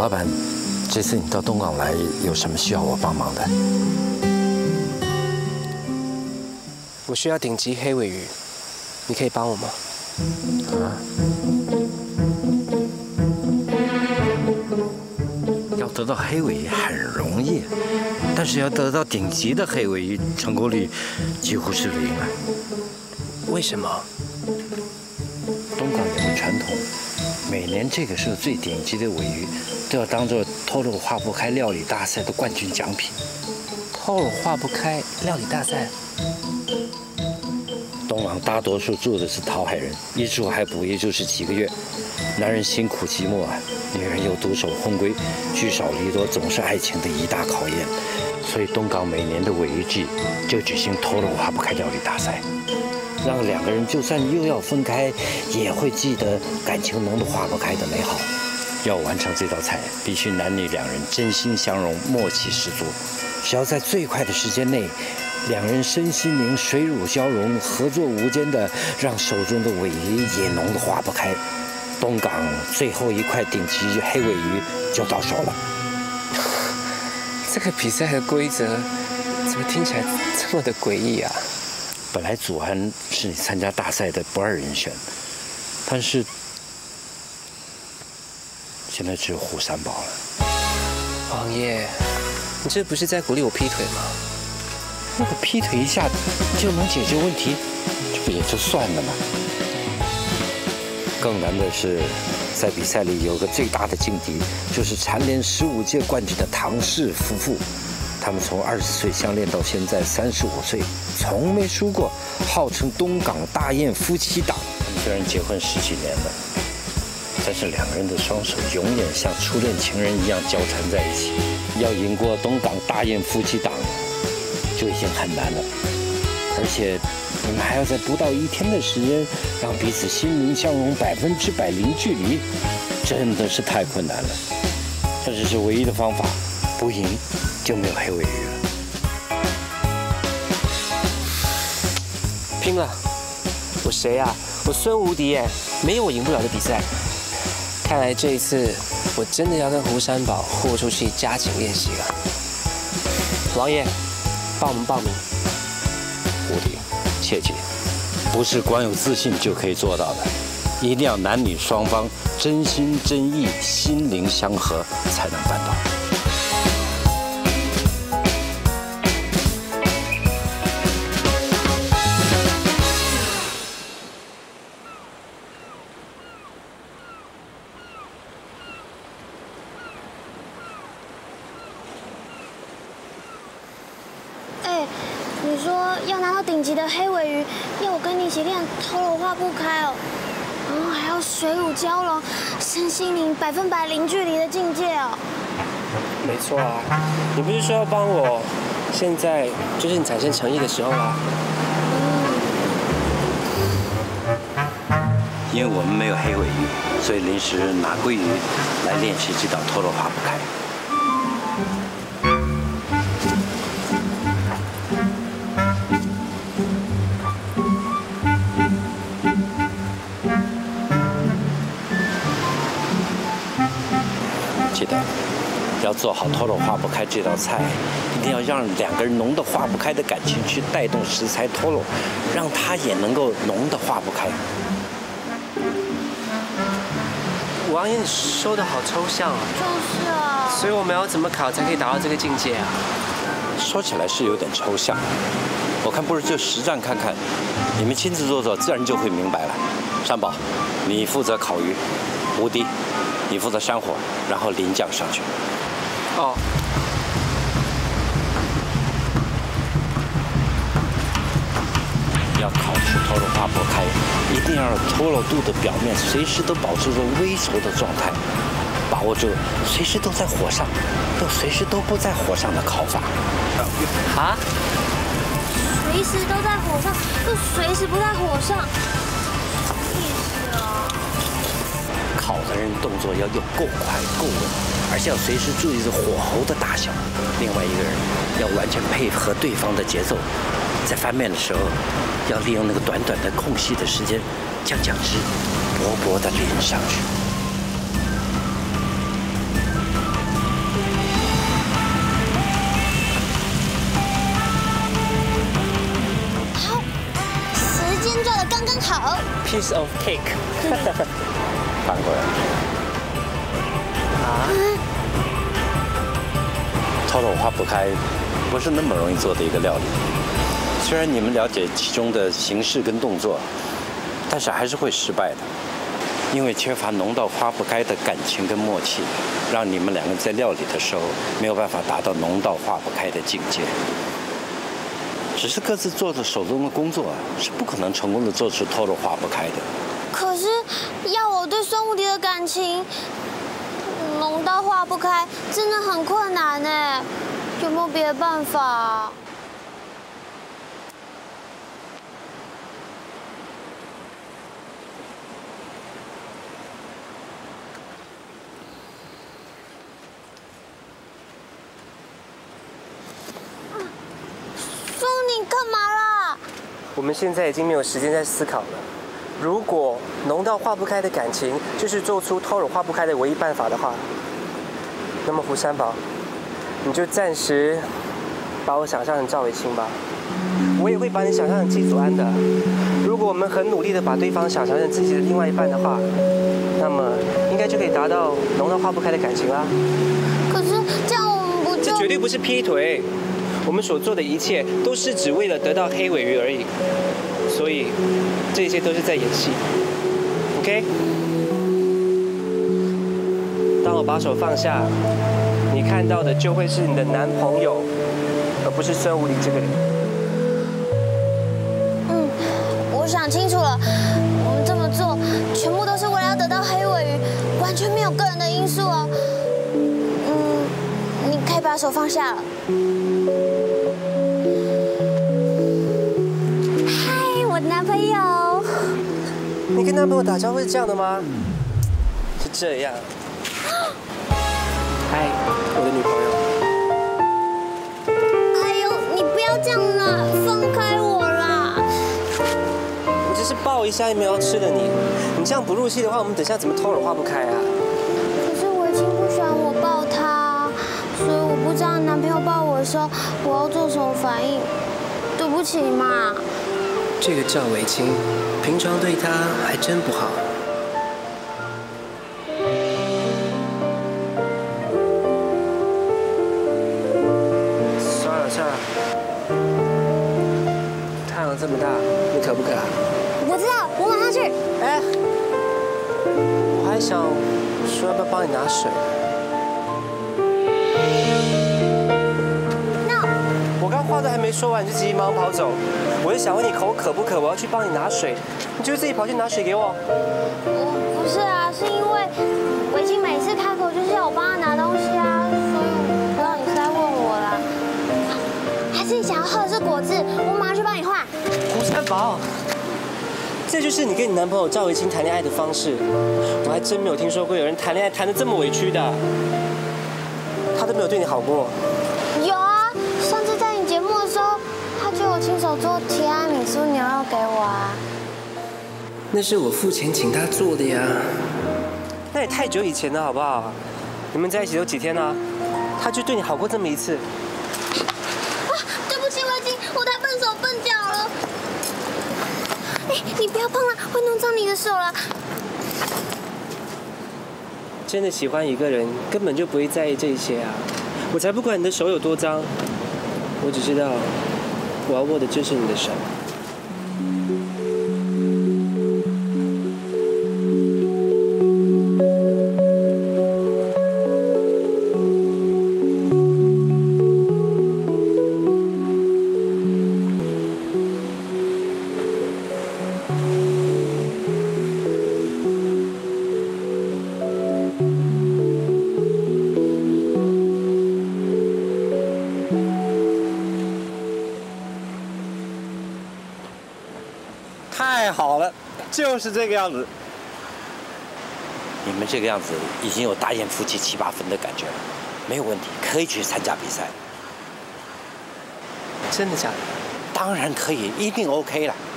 老板，这次你到东港来，有什么需要我帮忙的？ 我需要顶级黑尾鱼，你可以帮我吗？ 啊？要得到黑尾鱼很容易，但是要得到顶级的黑尾鱼，成功率几乎是零啊。 为什么？ 东港有个传统，每年这个时候最顶级的尾鱼都要当做偷肉化不开料理大赛的冠军奖品。 偷肉化不开料理大赛？ 东港大多数住的是讨海人，一住还捕也就是几个月。男人辛苦寂寞啊，女人又独守空闺，聚少离多总是爱情的一大考验。所以东港每年的尾鱼季就举行偷肉化不开料理大赛，让两个人就算又要分开，也会记得感情浓得化不开的美好。要完成这道菜，必须男女两人真心相融，默契十足。只要在最快的时间内，两人身心灵水乳交融，合作无间的让手中的尾鱼也浓得化不开，东港最后一块顶级黑尾鱼就到手了。 这个比赛的规则怎么听起来这么的诡异啊？ 本来祖安是你参加大赛的不二人选，但是现在只有胡三宝了。 王爷，你这不是在鼓励我劈腿吗？ 那个劈腿一下就能解决问题，这不也就算了吗？更难的是，在比赛里有个最大的劲敌，就是蝉联15届冠军的唐氏夫妇。他们从20岁相恋到现在35岁，从没输过，号称东港大雁夫妻档。他们虽然结婚10几年了，但是两个人的双手永远像初恋情人一样交缠在一起。要赢过东港大雁夫妻档，就已经很难了，而且你们还要在不到1天的时间让彼此心灵相融100%零距离，真的是太困难了。这只是唯一的方法，不赢就没有黑尾鱼了。 拼了！我谁啊？我孙无敌耶，没有我赢不了的比赛。看来这一次我真的要跟胡三宝豁出去加紧练习了。王爷，帮我们报名。 无敌，切记，不是光有自信就可以做到的，一定要男女双方真心真意、心灵相合，才能办到。 你说要拿到顶级的黑尾鱼，要我跟你一起练偷肉化不开哦，然后还要水乳交融，身心灵100%零距离的境界哦。 没错啊，你不是说要帮我？现在就是你产生诚意的时候啦。 因为我们没有黑尾鱼，所以临时拿鲑鱼来练习这道偷肉化不开。记得要做好偷肉化不开这道菜，一定要让两个人浓得化不开的感情去带动食材偷肉，让它也能够浓得化不开。 王爷，你说的好抽象啊。 就是啊。 所以我们要怎么考才可以达到这个境界啊？ 说起来是有点抽象，我看不如就实战看看，你们亲自做做，自然就会明白了。三宝，你负责烤鱼；无敌，你负责山火，然后淋酱上去。 哦。 要烤出偷肉化不开，一定要让偷肉肚的表面随时都保持着微熟的状态，把握住随时都在火上，随时都不在火上的烤法。 啊？ 随时都在火上，又随时不在火上，什么意思啊？ 烤的人动作要够快够稳，而且要随时注意着火候的大小。另外一个人要完全配合对方的节奏，在翻面的时候，要利用那个短短的空隙的时间，将酱汁薄薄的淋上去。 piece of cake。 翻过来。 啊？ 偷肉花不开，不是那么容易做的一个料理。虽然你们了解其中的形式跟动作，但是还是会失败的，因为缺乏浓到花不开的感情跟默契，让你们两个在料理的时候没有办法达到浓到化不开的境界。只是各自做的手中的工作，是不可能成功的做出偷肉化不开的。 可是要我对孙无敌的感情浓到化不开，真的很困难哎。有没有别的办法？你干嘛啦？ 我们现在已经没有时间再思考了。如果浓到化不开的感情就是做出偷肉化不开的唯一办法的话，那么胡三宝，你就暂时把我想象成赵伟清吧。我也会把你想象成季祖安的。如果我们很努力的把对方想象成自己的另外一半的话，那么应该就可以达到浓到化不开的感情啦。 可是这样我们不就…… 这绝对不是劈腿。我们所做的一切都是只为了得到黑尾鱼而已，所以这些都是在演戏。OK？ 当我把手放下，你看到的就会是你的男朋友，而不是孙无敌这个人。 我想清楚了，我们这么做全部都是为了要得到黑尾鱼，完全没有个人的因素哦。你可以把手放下了。嗨，我的男朋友。 你跟男朋友打招呼是这样的吗？是这样。嗨，我的女朋友。 哎呦，你不要这样啦，放开我啦！ 我只是抱一下，又没有要吃的你。你这样不入戏的话，我们等下怎么偷了化不开啊？ 可是我已经不喜欢我抱他，所以我不知道男朋友抱我的时候，我要做什么反应。对不起嘛。 这个赵伟清，平常对他还真不好。算了，太阳这么大，你渴不渴啊？ 我知道，我马上去。 哎，我还想说要不要帮你拿水。 No。 我刚话都还没说完，你就急急忙忙跑走。我就想问你口渴不渴，我要去帮你拿水，你就自己跑去拿水给我。 不是啊，是因为伟清每次开口就是要我帮他拿东西啊，所以我不知道你是在问我啦。还是你想要喝的是果汁，我马上去帮你换。 胡三宝，这就是你跟你男朋友赵维清谈恋爱的方式。我还真没有听说过有人谈恋爱谈得这么委屈的。他都没有对你好过。 有啊，上次在你节目的时候，他就有亲手做提拉米苏牛肉给我啊。 那是我付钱请他做的呀。那也太久以前了，好不好？你们在一起都几天了？他就对你好过这么一次。 对不起，伟清，我太笨手笨脚了。哎，你不要碰了，会弄脏你的手了。 真的喜欢一个人，根本就不会在意这些啊！我才不管你的手有多脏，我只知道，我要握的就是你的手。 太好了，就是这个样子。你们这个样子已经有大雁夫妻7、8分的感觉了，没有问题，可以去参加比赛。 真的假的？ 当然可以，一定 OK 了。